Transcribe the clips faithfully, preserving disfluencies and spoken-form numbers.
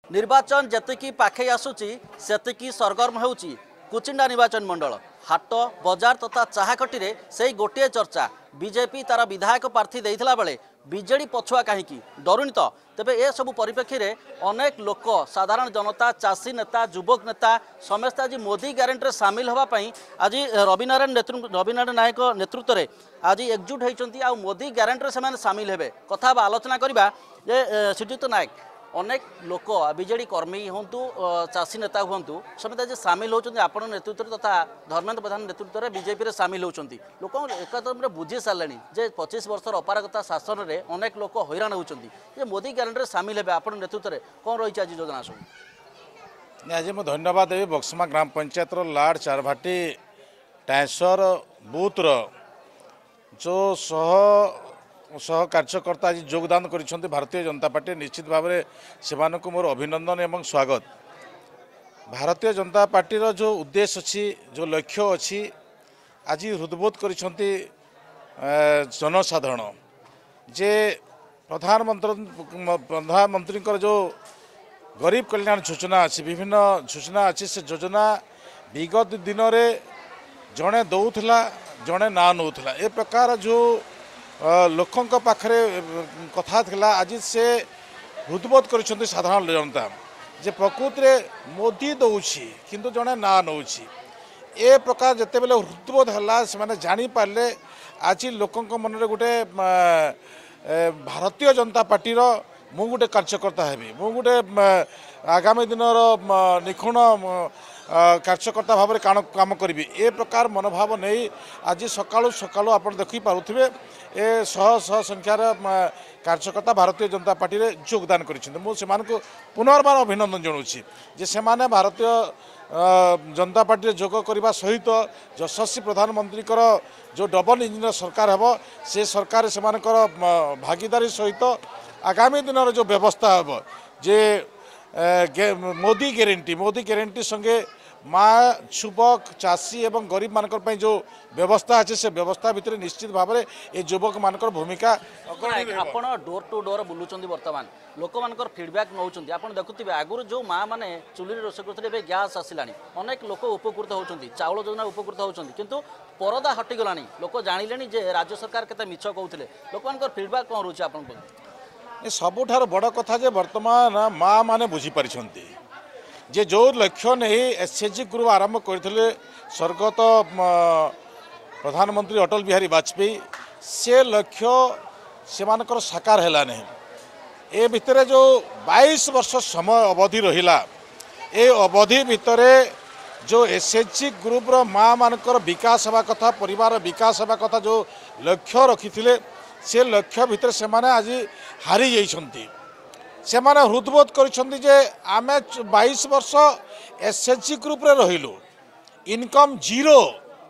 निर्वाचन जेतिकी पाखे आसुची सेतिकी सरगर्म होउची कुचिंडा निर्वाचन मंडल हाट बजार तथा चाहाकटी रे से गोटे चर्चा बीजेपी तार विधायक प्रार्थी देइथिला बेले बीजेडी पछुआ कहीं डरुनी तो तेबे ए सबु परिप्रेक्षी रे अनेक लोक साधारण जनता चाषी नेता युवक नेता समस्त आज मोदी ग्यारंटी सामिल होगा आज रविनारायण नेतृत्व रविनारायण नायक नेतृत्व में आज एकजुट होती आ मोदी ग्यारंटी से सामिल हेबे कथा आलोचना करबा जे श्रीजुक्त नायक अनेक लोक बीजेडी कर्मी हूँ चाषी नेता हूँ समेत आज सामिल होती आपण नेतृत्व तथा धर्मेन्द्र प्रधान नेतृत्व में बीजेपी में सामिल होती लोक एकदम बुझी सारे जे पच्चीस वर्ष अपारगता शासन में अनेक लोक हैरान होती मोदी ग्यारंटी सामिल हे आप नेतृत्व में कौन रही आज योजना सब आज मुझे धन्यवाद देवी बक्समा ग्राम पंचायत लाड चारभाटी टाइसर बूथर जो सह सह कार्यकर्ता आज योगदान कर भारतीय जनता पार्टी निश्चित भाव में से मोर अभिनंदन एवं स्वागत। भारतीय जनता पार्टी जो उद्देश्य अच्छी जो लक्ष्य अच्छी आज हृदबोध कर जनसाधारण जे प्रधानमंत्री प्रधानमंत्री जो गरीब कल्याण योजना अच्छी विभिन्न योजना अच्छी से योजना विगत दिन में जड़े दौला जड़े ना नौला ए प्रकार जो लोकों पाखरे कथा थिला आज से हृदबोध कर साधारण जनता जे प्रकृति में मोदी दौची किंतु जड़े ना नौ ए प्रकार जिते बेले हृदबोध है से जापारे आज लोकों मन में गोटे भारतीय जनता पार्टी मु गोटे कार्यकर्ता हेबी मु गोटे आगामी दिन निखुण कार्यकर्ता भाव में काम करी ए प्रकार मनोभाव नहीं आज सकालू सकालू आप देखी पारे ए शह शह संख्यार कार्यकर्ता भारतीय जनता पार्टी रे योगदान कर पुनर्बार अभिनंदन जनाऊँगी जे से भारतीय जनता पार्टी जोग करने सहित यशस्वी प्रधानमंत्री जो डबल इंजिन सरकार हे से सरकार से भागीदारी सहित आगामी दिन जो व्यवस्था हे जे मोदी ग्यारंटी मोदी ग्यारंटी संगे माँ युवक चाषी एवं गरीब मानकर जो व्यवस्था अच्छे से व्यवस्था भितर निश्चित भाव में ये युवक मानकर भूमिका आपण डोर टू डोर बुलूँ बर्तमान लोक मानकर फीडबैक नौ आप देखुए आगुरी जो माँ मैंने चुली रोषे करते गैस आसला अनेक लोक उपकृत होती चाउल योजना उपकृत होती किंतु परदा हटिगला लोक जानिले जे राज्य सरकार केते मिछ कहते लोक मानकर फीडबैक कौन रोचे आप सबुठार बड़ कथा जे वर्तमान माँ माने बुझी पारिछंती जे जो लक्ष्य नहीं एसएचजी ग्रुप आरंभ करते स्वर्गत प्रधानमंत्री अटल बिहारी वाजपेयी से लक्ष्य से मानकर साकार है नहीं ए भितर जो बाईस वर्ष समय अवधि रहिला ए अवधि भितर जो एसएचजी ग्रुप रो माँ मानकर विकास हवा कथा परिवार विकास हवा कथा जो लक्ष्य रखी से लक्ष्य भितर से माने आज हारी जाइछंती से माने हृदबोध करिछंती जे आमे बाईस वर्ष एसएचजी ग्रुप रे रहिलु इनकम जीरो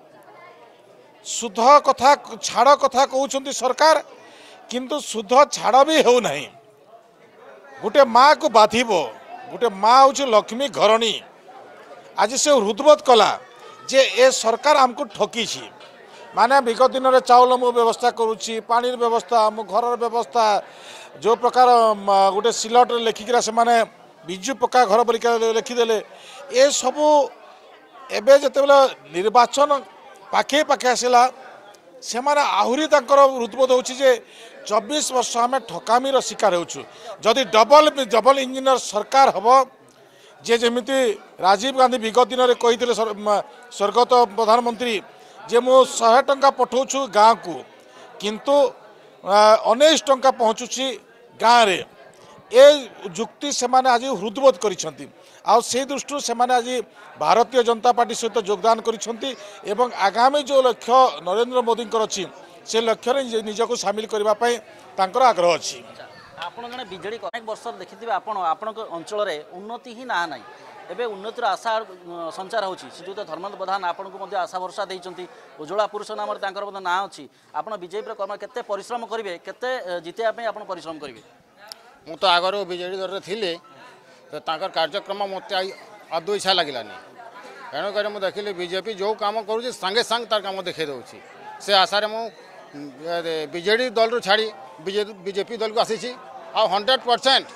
सुध कथा छाड़ कथा कहउछंती सरकार किंतु सुध छाड़ भी हो नहीं गोटे माँ को बाधिबो गोटे माँ हूँ लक्ष्मी घरणी आज से हृदबोध कला जे ए सरकार हमको ठकी माने विगत दिन में चाउल मु व्यवस्था करुच्ची पानी व्यवस्था मो घर व्यवस्था जो प्रकार गोटे सिलट लिखिकी से माने बिजु पक्का घर बोलिका लिखिदेले ए सबू एबे जते बेला निर्वाचन पाखे पाखे आसला से माने आहुरी तांकर हृदबोध होची जे चौबीस वर्ष आम ठकामीर शिकार होचु जदि डबल डबल इंजिनियर सरकार हम जे जमिति राजीव गांधी विगत दिन में कही स्वर्गत प्रधानमंत्री जे मु शहे टंका पठाऊँ गाँव को किंतु उन्नीस टंका पहुँचुची गाँव रे ए जुक्ति से माने आज हृदबोध करिसेंती आ से दृष्टि से माने आज भारतीय जनता पार्टी सहित योगदान करिसेंती एवं आगामी जो लक्ष्य नरेंद्र मोदी अच्छी से लक्ष्य रे निजको शामिल करबा पई तांकर आग्रह अच्छी आपण जने बीजेडी अनेक वर्ष देखिथिबे आपण आपण अंचल रे उन्नति ही ना नाही एबे उन्नतिर आशा संचार होची श्रीजुक्त धर्मेन्द्र प्रधान आपन को आशा भरसा देइचंती उज्ज्वला पुरुष नाम तांकर ना अच्छी आपन बीजेपी कर्म केते परिश्रम करिवे केते जितिया पे आपन परिश्रम करिवे मु तो आगर बीजेडी दल रे थिले तो तांकर कार्यक्रम मते आदौ इच्छा लागिलानी तेणु कर मुझे देखिली बीजेपी जो काम करुँच सांगे सांग तार काम देखे दूसरी से आशारे मु बीजेडी दल रू छाड़ी बीजेपी दल को आसी आ हंड्रेड परसेंट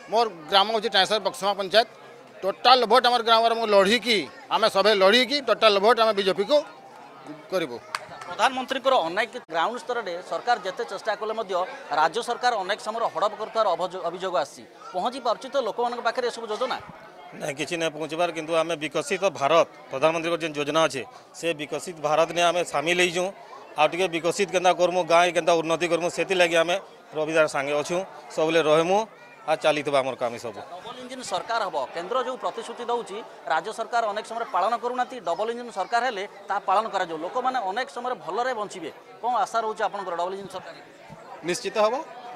मोर ग्राम हूँ टाँसर बक्समा पंचायत टोटाल भोट आम ग्राम लड़ी की आम सभे लड़ी की टोटाल भोट आम बीजेपी को करूँ। प्रधानमंत्री अनेक ग्राउंड स्तर में सरकार जिते चेष्टा कले राज्य सरकार अनेक समय हड़प कर अभियोग आसी पहुँची पार्टी तो लोक मान पाखे सब योजना ना कि नहीं पहुँचबार किंतु आम विकसित भारत प्रधानमंत्री जो योजना अच्छे से विकसित भारत ने आम सामिल हो आगे विकसित केन्ता करमु गाँव केन्ता उन्नति करमु से लगे आम रविदार सांगे अच्छू सबले रहमु आ चली आम कम सब डबल इंजिन सरकार हम केन्द्र जो प्रतिश्रुति दौर राज्य सरकार अनेक समय पालन करूना डबल इंजिन सरकार हेले ता पालन कर लोक मैंने अनेक समय भलरे बंचे कौन आशा रोचे आप डबल इंजिन सरकार निश्चित हम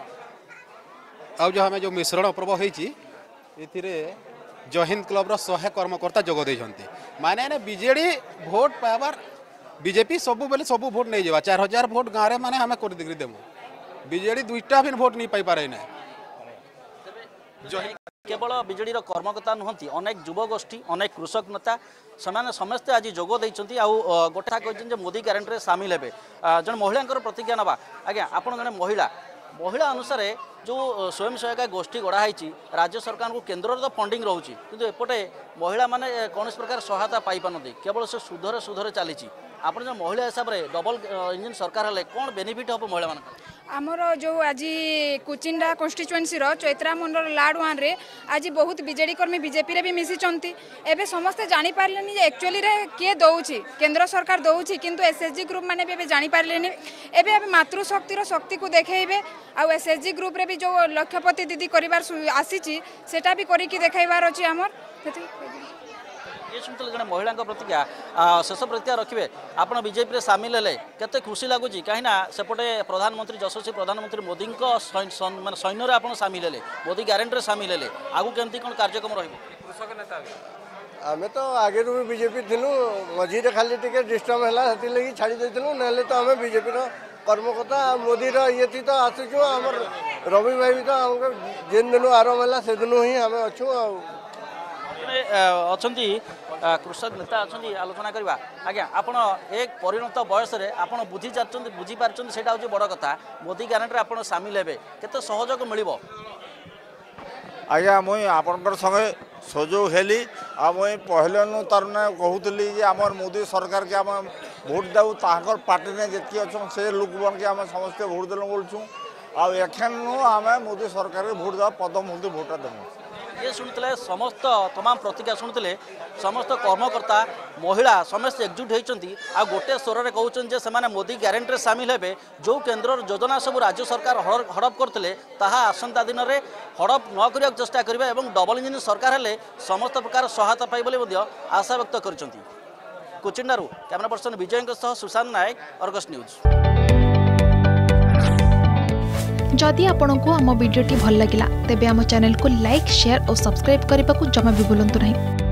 आ जो आम जो मिश्रण पर्व होती जय हिंद क्लब शहे कर्मकर्ता जोग देते माने बीजेडी भोट पाइबार बीजेपी सब बेले सब भोट नहीं जावा चार हजार भोट गाँव में माने आम कर देमु बीजेडी दुईटा भी भोट नहीं पाई पारे ना केवल बीजेडी कर्मकर्ता नुहति अनेक युवगोष्ठी अनेक कृषक नेता से समस्ते आज जोग देइछन्ति आ गोटे कहते मोदी ग्यारंटी सामिल हे जन महिला प्रतिज्ञा नवा आज्ञा आपन जने महिला महिला अनुसार जो स्वयं सहायता गोष्ठी गढ़ाई राज्य सरकार को केन्द्र तो फंडिंग रोचे किंतु एपटे महिला माने कौन प्रकार सहायता पाई पारती केवल से सुधरे सुधरे चली आप जो महिला हिसाब से डबल इंजिन सरकार हेले कौन बेनिफिट हम महिला मान आमर जो आज कुचिंडा कन्स्टिट्युएंसी चैत्रा मंडल लाड वन रे आज बहुत बीजेडी कर्मी बीजेपी रे भी मिसिचंती एबे समस्ते जानि पारलेनी जे एक्चुअली रे के दउछि केंद्र सरकार दउछि किंतु एसएसजी ग्रुप माने भी जानि पारलेनी एबे एबे मातृशक्ति रो शक्ति को देखेइबे आ एसएसजी ग्रुप रे भी जो लक्षपति दीदी करिवार आसीछि सेटा भी करिकि देखाइबार अछि हमर ये शुणुते जन महिला प्रतिज्ञा शेष प्रतिज्ञा रखिए आपड़ बीजेपी सामिल हेले केते खुशी लगुच कहीं सेपटे प्रधानमंत्री यशस्वी प्रधानमंत्री मोदी मानने सैन्य आप सामिल हेले मोदी ग्यारंटी सामिल हेले आगु केमती कौन कार्यक्रम रखा आम तो आगे भी बीजेपी थिलु मझे खाली टे डिस्टर्ब है छाड़ी देलु ना तो आम बीजेपी कर्मकर्ता मोदी ये थी तो आसुचु आम रवि भाई भी तो आमको जेन दिन आरंभ है से दिन ही आम अच्छु अच्छा कृषक नेता अच्छा आलोचना करवा आज्ञा आपण एक परिणत बयस आपड़ बुझी बुझी पार्टी से बड़ कथा मोदी ग्यारंटी आप सामिल हे केते सहयोग मिल आज्ञा मुई आपणकर संगे सहयोग हेली आ मुई पहले नु तरने कहूली जे आम मोदी सरकार के आम भोट देऊ ताकर पार्टी ने जितकी अच्छा से लोक बन के आम समस्ते भोट देलु बोलूँ आखन आम मोदी सरकार के भोट देवा पदम मोदी भोटा देमु ये शुणुते समस्त तमाम प्रतिज्ञा शुणुते समस्त कर्मकर्ता महिला समस्त एकजुट होती आ गोटे स्वर में कहते से मोदी ग्यारंटी सामिल हे जो केन्द्र योजना सब राज्य सरकार हड़प करते आसंता दिन में हड़प न करने चेष्टा करेंगे और डबल इंजिन सरकार हेले समस्त प्रकार सहायता पाइबे आशा व्यक्त कर कुचिंडारू camera person Vijay Sushant Nayak Argus news. जदि आपंक आम भिडी भल लगा तेब आम चैनल को लाइक शेयर और सब्सक्राइब करने को जमा भी भूलु नहीं।